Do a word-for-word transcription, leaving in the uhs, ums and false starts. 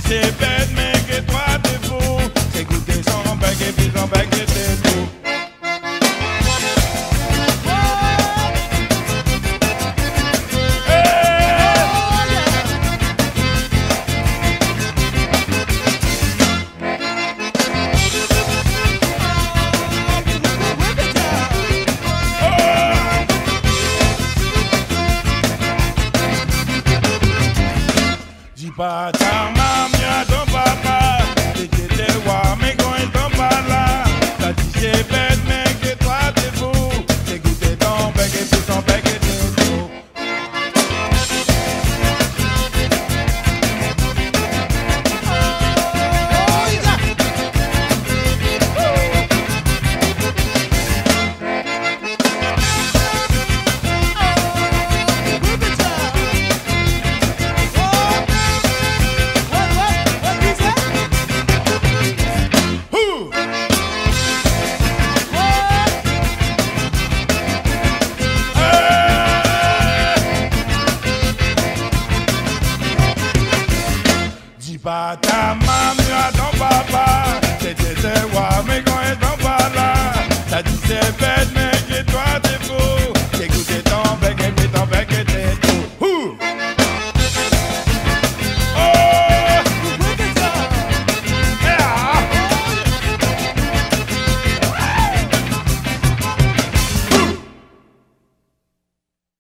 c'est bête, mais que toi t'es fou. C'est goûter son bec et puis son bec c'était tout. Pas ta maman, à ton papa, et que t'es roi, mais quand ils sont pas là, t'as dit c'est bête, mais que toi t'es fou, c'est goûter ton bec et puis ton bec et t'es fou. Pas ta maman, à ton papa, c'était tes rois, mais quand ils sont pas là, t'as dit c'est bête.